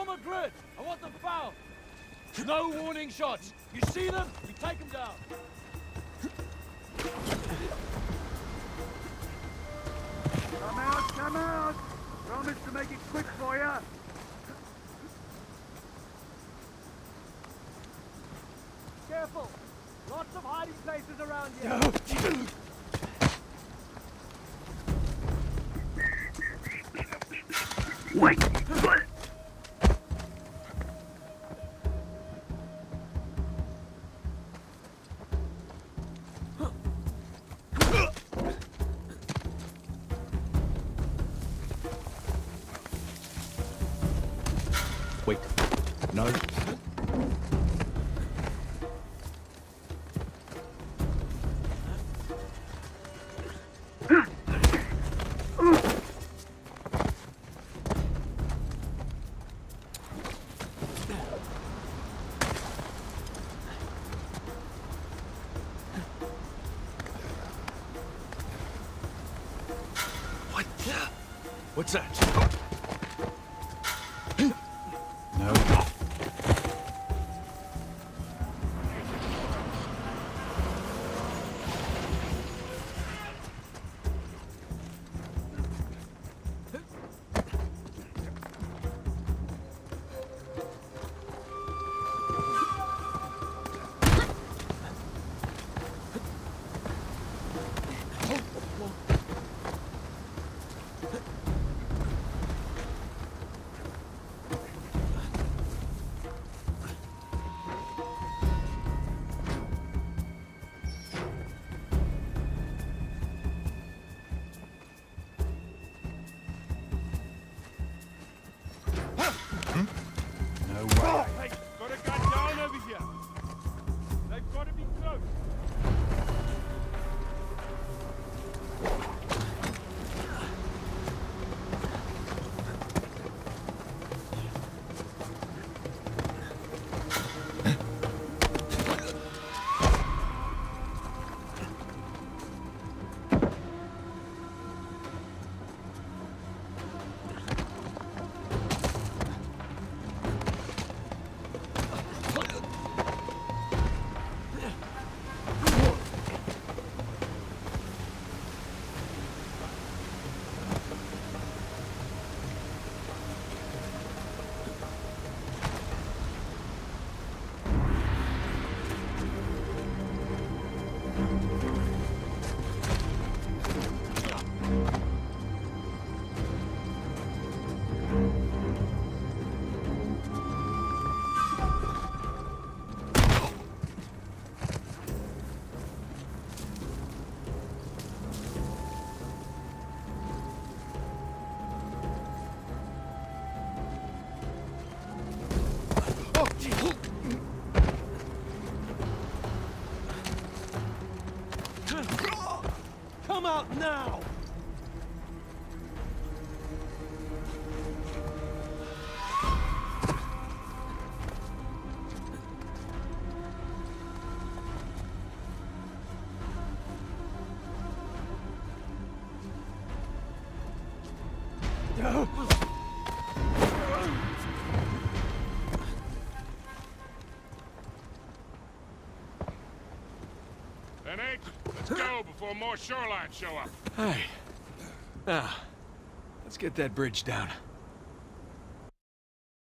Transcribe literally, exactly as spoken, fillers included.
Form a grid. I want them fouled. No warning shots. You see them, you take them down. Come out, come out! Promise to make it quick for you. Careful! Lots of hiding places around here. Wait, what? Wait. No. What the? What's that? No. No way. Hey, got a gun down over here. They've got to be close. Come out now! Then eight, let's go before more shoreline show up. Hey. Now, let's get that bridge down.